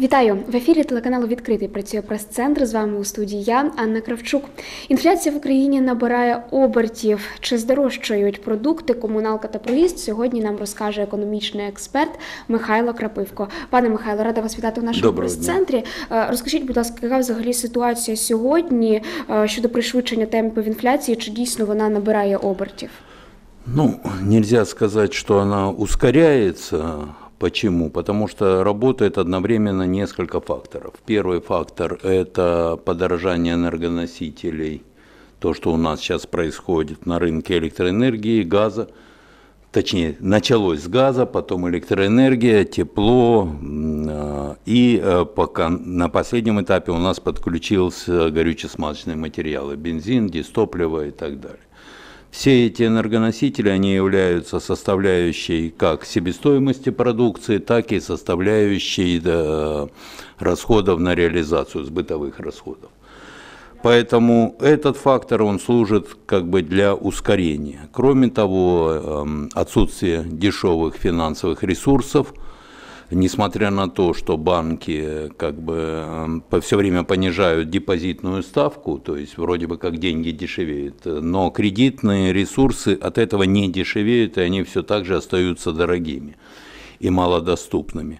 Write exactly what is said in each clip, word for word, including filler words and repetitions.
Вітаю! В ефірі телеканалу «Відкритий» працює прес-центр. З вами у студії я, Анна Кравчук. Інфляція в Україні набирає обертів. Чи здорожчають продукти, комуналка та проїзд? Сьогодні нам розкаже економічний експерт Михайло Крапивко. Пане Михайло, рада вас вітати у нашому прес-центрі. Розкажіть, будь ласка, яка взагалі ситуація сьогодні щодо пришвидшення темпів інфляції? Чи дійсно вона набирає обертів? Ну, нельзя сказать, что она ускоряется. Почему? Потому что работает одновременно несколько факторов. Первый фактор – это подорожание энергоносителей, то, что у нас сейчас происходит на рынке электроэнергии, газа. Точнее, началось с газа, потом электроэнергия, тепло, и пока на последнем этапе у нас подключился горюче-смазочные материалы, бензин, дистопливо и так далее. Все эти энергоносители, они являются составляющей как себестоимости продукции, так и составляющей да, расходов на реализацию, сбытовых расходов. Поэтому этот фактор, он служит как бы для ускорения. Кроме того, отсутствие дешевых финансовых ресурсов, несмотря на то, что банки как бы все время понижают депозитную ставку, то есть вроде бы как деньги дешевеют, но кредитные ресурсы от этого не дешевеют, и они все так же остаются дорогими и малодоступными.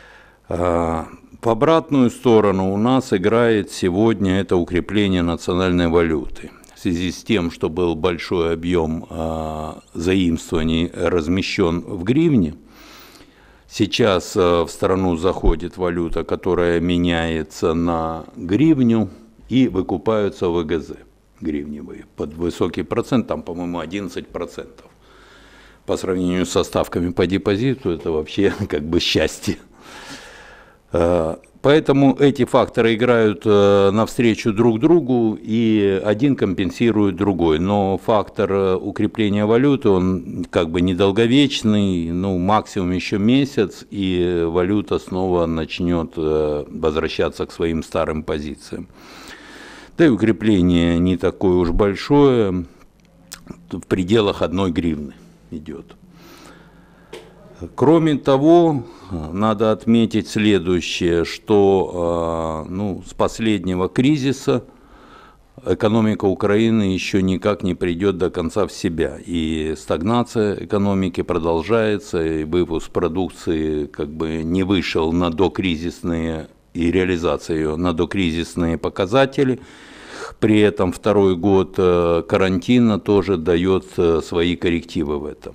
В обратную сторону у нас играет сегодня это укрепление национальной валюты. В связи с тем, что был большой объем заимствований размещен в гривне, сейчас в страну заходит валюта, которая меняется на гривню, и выкупаются ВГЗ гривневые под высокий процент, там, по-моему, одиннадцать процентов. По сравнению со ставками по депозиту, это вообще как бы счастье. Поэтому эти факторы играют навстречу друг другу, и один компенсирует другой. Но фактор укрепления валюты, он как бы недолговечный, ну максимум еще месяц, и валюта снова начнет возвращаться к своим старым позициям. Да и укрепление не такое уж большое, в пределах одной гривны идет. Кроме того, надо отметить следующее, что ну, с последнего кризиса экономика Украины еще никак не придет до конца в себя. И стагнация экономики продолжается, и выпуск продукции как бы не вышел на докризисные, и реализация ее на докризисные показатели. При этом второй год карантина тоже дает свои коррективы в этом.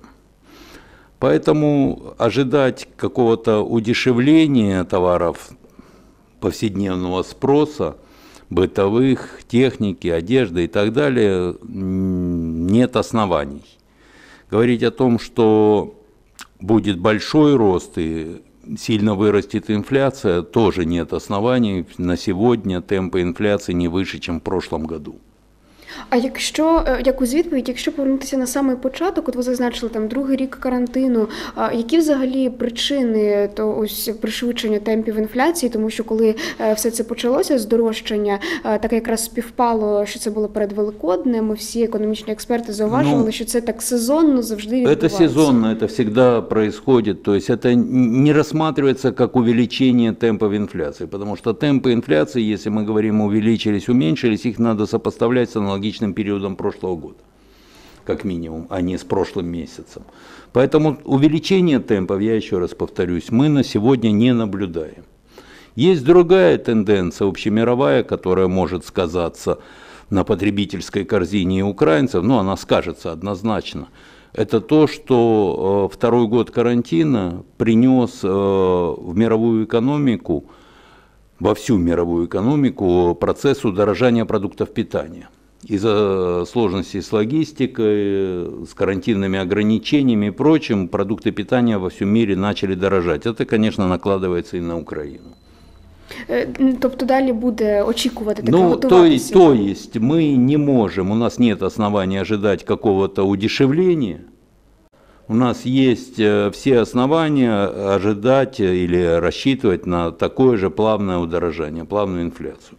Поэтому ожидать какого-то удешевления товаров повседневного спроса, бытовых, техники, одежды и так далее, нет оснований. Говорить о том, что будет большой рост и сильно вырастет инфляция, тоже нет оснований. На сегодня темпы инфляции не выше, чем в прошлом году. А якщо, якусь відповідь, якщо повернутися на самий початок, от ви зазначили там другий рік карантину, які взагалі причини то ось пришвидшення темпів інфляції, тому що коли все це почалося, здорожчання, так якраз співпало, що це було перед Великоднем, всі економічні експерти зауважували, ну, що це так сезонно завжди відбувається. Это сезонно, это всегда происходит, то есть это не рассматривается как увеличение темпов инфляции, потому что темпы инфляции, если мы говорим увеличились, уменьшились, их надо сопоставлять с аналогичными периодом прошлого года, как минимум, а не с прошлым месяцем. Поэтому увеличение темпов, я еще раз повторюсь, мы на сегодня не наблюдаем. Есть другая тенденция, общемировая, которая может сказаться на потребительской корзине украинцев, но она скажется однозначно. Это то, что второй год карантина принес в мировую экономику, во всю мировую экономику процесс удорожания продуктов питания. Из-за сложностей с логистикой, с карантинными ограничениями и прочим, продукты питания во всем мире начали дорожать. Это, конечно, накладывается и на Украину. Тобто далі буде очікувати таке ну, готуватися? То, то есть мы не можем, у нас нет оснований ожидать какого-то удешевления. У нас есть все основания ожидать или рассчитывать на такое же плавное удорожание, плавную инфляцию.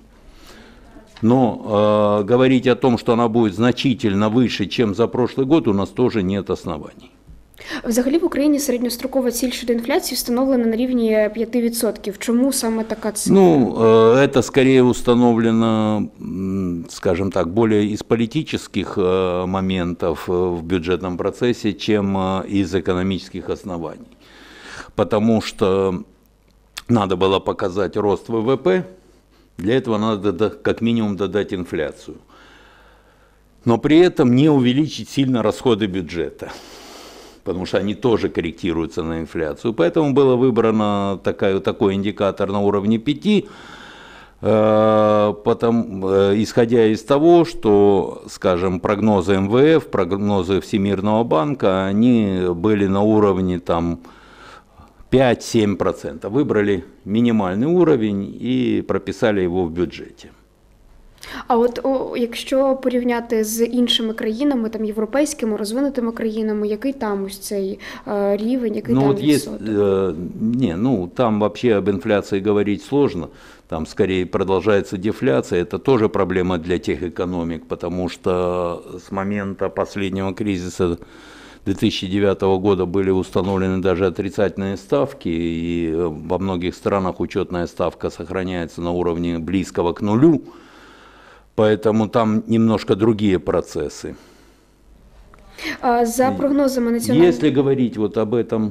Но э, говорить о том, что она будет значительно выше, чем за прошлый год, у нас тоже нет оснований. Взагалі в Україні середньострокова ціль щодо інфляції встановлена на рівні п'яти відсотків. Чому саме така цифра? Ну, э, это скорее установлено, м, скажем так, более из политических э, моментов э, в бюджетном процессе, чем э, из экономических оснований. Потому что надо было показать рост вэ вэ пэ, для этого надо до- как минимум додать инфляцию. Но при этом не увеличить сильно расходы бюджета, потому что они тоже корректируются на инфляцию. Поэтому было выбрано такая, такой индикатор на уровне пяти, э, потом, э, исходя из того, что, скажем, прогнозы эм вэ эф, прогнозы Всемирного банка, они были на уровне там, пять-семь процентов. Выбрали минимальный уровень и прописали его в бюджете. А от о, якщо порівняти з іншими країнами, там європейськими, розвинутими країнами, який там ось цей е, рівень, який Ну там вот есть, відсоток? э, не, ну там вообще об инфляции говорить сложно, там скорее продолжается дефляция, это тоже проблема для тех экономик, потому что с момента последнего кризиса две тысячи девятого года были установлены даже отрицательные ставки, и во многих странах учетная ставка сохраняется на уровне близкого к нулю, поэтому там немножко другие процессы. А, За прогнозами національного... Если говорить вот об этом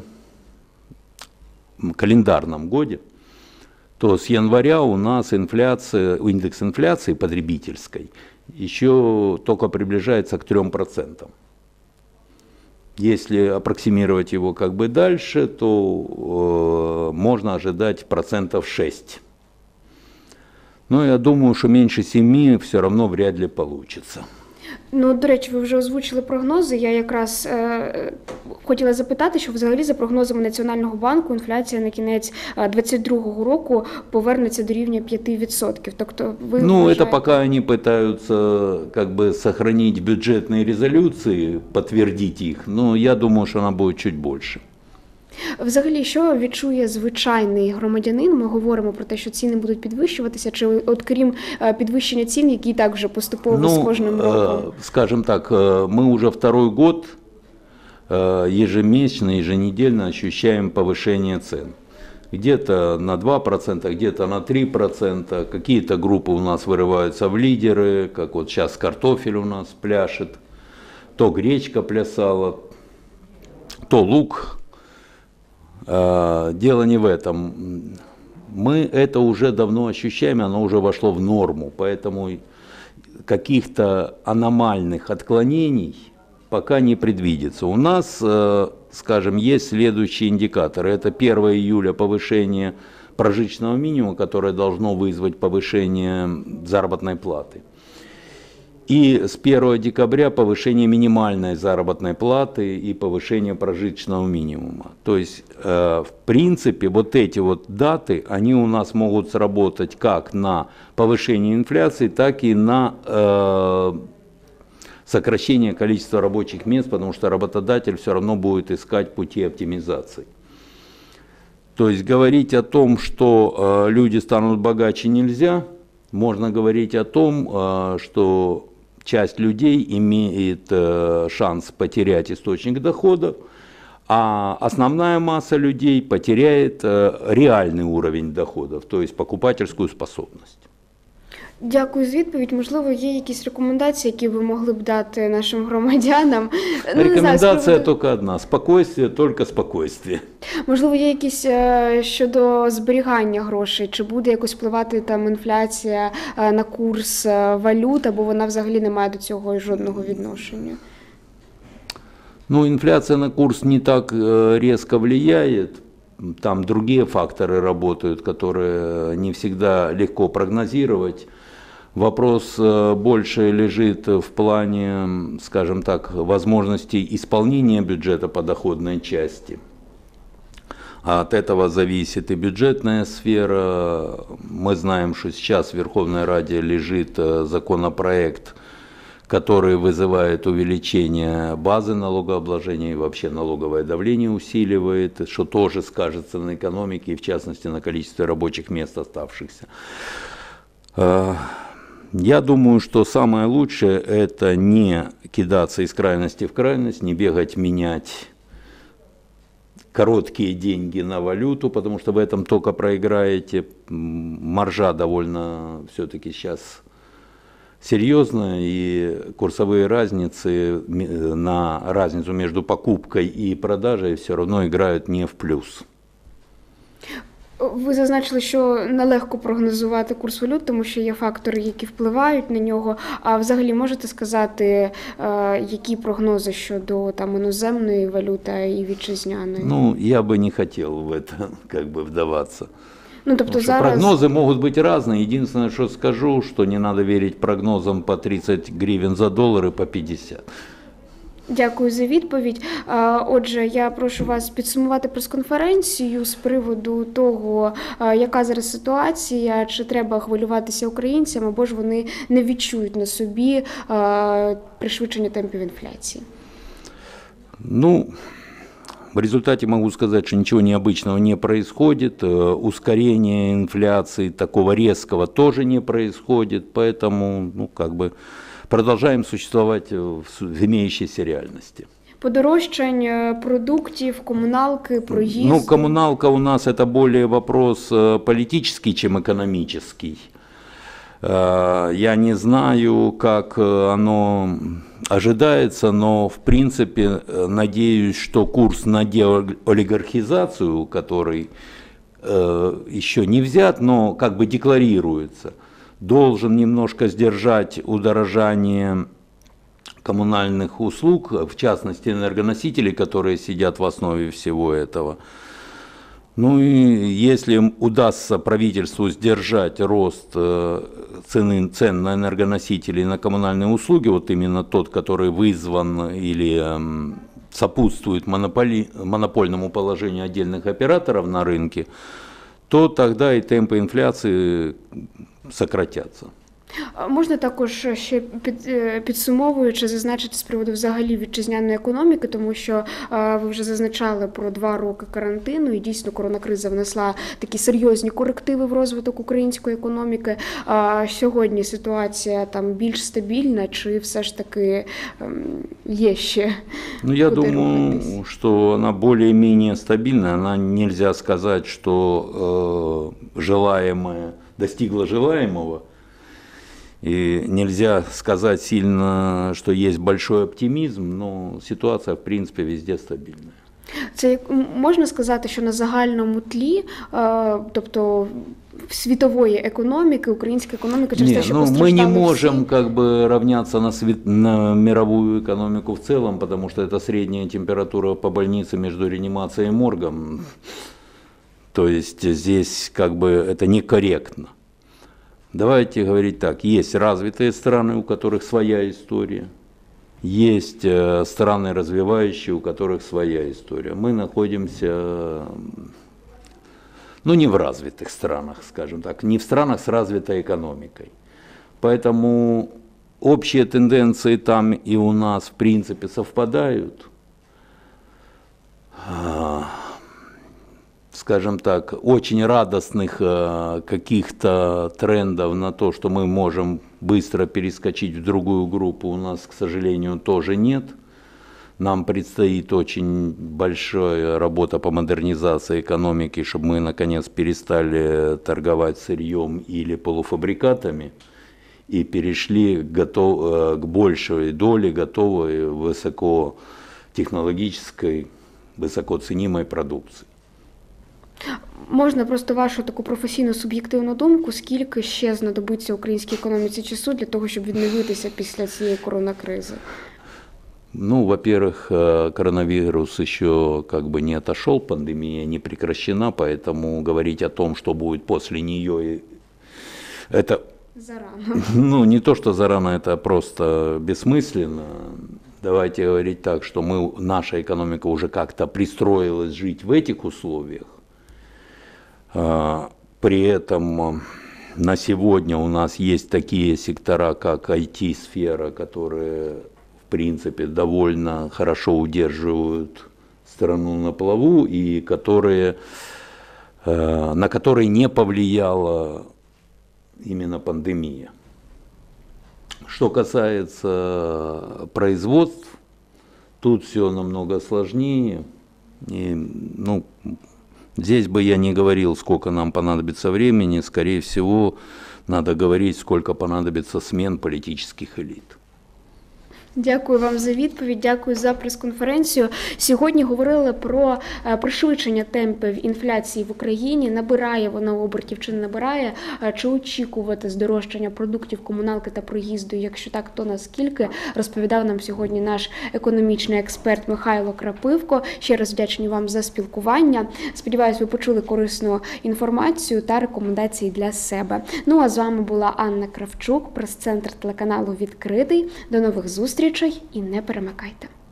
календарном годе, то с января у нас инфляция, индекс инфляции потребительской еще только приближается к трем процентам. Если аппроксимировать его как бы дальше, то э, можно ожидать процентов шесть. Но я думаю, что меньше семи все равно вряд ли получится. Ну, до речі, ви вже озвучили прогнози. Я якраз е, хотіла запитати, що взагалі за прогнозами Національного банку інфляція на кінець двадцять другого року повернеться до рівня п'яти відсотків. Тобто ви Ну, вважаєте... это пока они пытаются как бы сохранить бюджетные резолюции, подтвердить их, но я думаю, что она будет чуть больше. Взагалі, що відчує звичайний громадянин? Ми говоримо про те, що ціни будуть підвищуватися, чи от крім е, підвищення цін, які так вже поступово Ну, з кожним роком? э, скажем так, э, мы уже второй год э, ежемесячно, еженедельно ощущаем повышение цен. Где-то на два процента, где-то на три процента. Какие-то группы у нас вырываются в лидеры, как вот сейчас картофель у нас пляшет, то гречка плясала, то лук. Э, Дело не в этом. Мы это уже давно ощущаем, оно уже вошло в норму, поэтому каких-то аномальных отклонений пока не предвидится. У нас, э, скажем, есть следующие индикаторы. Это первого июля повышение прожиточного минимума, которое должно вызвать повышение заработной платы. И с первого декабря повышение минимальной заработной платы и повышение прожиточного минимума. То есть, э, в принципе, вот эти вот даты, они у нас могут сработать как на повышение инфляции, так и на э, сокращение количества рабочих мест, потому что работодатель все равно будет искать пути оптимизации. То есть говорить о том, что э, люди станут богаче, нельзя. Можно говорить о том, э, что часть людей имеет э, шанс потерять источник дохода, а основная масса людей потеряет э, реальный уровень доходов, то есть покупательскую способность. Дякую за відповідь. Можливо, є якісь рекомендації, які ви могли б дати нашим громадянам? Ну, не знаю, з Рекомендация приводу- только одна: спокойствие, только спокойствие. Можливо, є якісь е, щодо зберігання грошей? Чи буде якось впливати там інфляція е, на курс е, валют, або вона взагалі не має до цього жодного відношення? Ну, инфляция на курс не так э, резко влияет. Там другие факторы работают, которые не всегда легко прогнозировать. Вопрос э, больше лежит в плане, скажем так, возможностей исполнения бюджета по доходной части. А от этого зависит и бюджетная сфера. Мы знаем, что сейчас в Верховной Раде лежит э, законопроект, который вызывает увеличение базы налогообложения и вообще налоговое давление усиливает, что тоже скажется на экономике и в частности на количестве рабочих мест оставшихся. Я думаю, что самое лучшее — это не кидаться из крайности в крайность, не бегать менять короткие деньги на валюту, потому что в этом только проиграете. Маржа довольно все-таки сейчас серьезная, и курсовые разницы на разницу между покупкой и продажей все равно играют не в плюс. Ви зазначили, що нелегко прогнозувати курс валют, тому що є фактори, які впливають на нього. А взагалі можете сказати, які прогнози щодо там іноземної валюти і вітчизняної? Ну, я бы не хотел в это как бы вдаваться. Ну, тобто зараз... Прогнозы могут быть разные. Единственное, что скажу, что не надо верить прогнозам по тридцать гривен за доллар и по пятьдесят. Дякую за відповідь. Отже, я прошу вас підсумувати прес-конференцію з приводу того, яка зараз ситуація, чи треба хвилюватися українцям, або ж вони не відчують на собі пришвидшення темпів інфляції. Ну, в результате могу сказать, что ничего необычного не происходит, ускорение инфляции такого резкого тоже не происходит, поэтому, ну, как бы продолжаем существовать в имеющейся реальности. Подорожчань продуктів, коммуналки, проезд. Ну, коммуналка у нас это более вопрос политический, чем экономический. Я не знаю, как оно ожидается, но в принципе надеюсь, что курс на деолигархизацию, который еще не взят, но как бы декларируется, должен немножко сдержать удорожание коммунальных услуг, в частности энергоносителей, которые сидят в основе всего этого. Ну и если удастся правительству сдержать рост цены, цен на энергоносители и на коммунальные услуги, вот именно тот, который вызван или сопутствует монополи, монопольному положению отдельных операторов на рынке, то тогда и темпы инфляции сократяться. Можна також ще під, підсумовуючи зазначити з приводу взагалі вітчизняної економіки, тому що ви вже зазначали про два роки карантину, і дійсно коронакриза внесла такі серйозні корективи в розвиток української економіки. А сьогодні ситуація там більш стабільна, чи все ж таки є ще? Ну, я думаю, что она более-менее стабильная. Она нельзя сказать, что э, желаемое достигло желаемого. И нельзя сказать сильно, что есть большой оптимизм, но ситуация, в принципе, везде стабильная. Це можна сказати, що на загальному тлі, тобто світової економіки, українська економіка через не, те, що ну, постраждали мы не можем всі... как бы равняться на, свет... на мировую экономику в целом, потому что это средняя температура по больнице между реанимацией и моргом. То есть здесь как бы это некорректно. Давайте говорить так, есть развитые страны, у которых своя история, есть страны развивающие, у которых своя история. Мы находимся, ну, не в развитых странах, скажем так, не в странах с развитой экономикой. Поэтому общие тенденции там и у нас, в принципе, совпадают. Скажем так, очень радостных каких-то трендов на то, что мы можем быстро перескочить в другую группу, у нас, к сожалению, тоже нет. Нам предстоит очень большая работа по модернизации экономики, чтобы мы, наконец, перестали торговать сырьем или полуфабрикатами и перешли к, готов, к большей доле готовой высокотехнологической, высокоценимой продукции. Можна просто вашу таку професійну суб'єктивну думку, скільки ще знадобиться українській економіці часу для того, щоб відновитися після цієї коронакризи? Ну, во-первых, коронавирус еще как бы не отошел, пандемия не прекращена, поэтому говорить о том, что будет после нее, это... Зарано. Ну, не то, что зарано, это просто бессмысленно. Давайте говорить так, что мы, наша экономика уже как-то пристроилась жить в этих условиях. При этом на сегодня у нас есть такие сектора, как ай ти-сфера, которые, в принципе, довольно хорошо удерживают страну на плаву и которые, на которые не повлияла именно пандемия. Что касается производств, тут все намного сложнее. И, ну, здесь бы я не говорил, сколько нам понадобится времени, скорее всего, надо говорить, сколько понадобится смен политических элит. Дякую вам за відповідь, дякую за прес-конференцію. Сьогодні говорили про пришвидшення темпів інфляції в Україні. Набирає вона обертів чи не набирає? Чи очікувати здорожчання продуктів, комуналки та проїзду? Якщо так, то наскільки? Розповідав нам сьогодні наш економічний експерт Михайло Крапивко. Ще раз вдячні вам за спілкування. Сподіваюсь, ви почули корисну інформацію та рекомендації для себе. Ну а з вами була Анна Кравчук, прес-центр телеканалу «Відкритий». До нових зустрічей і не перемикайте.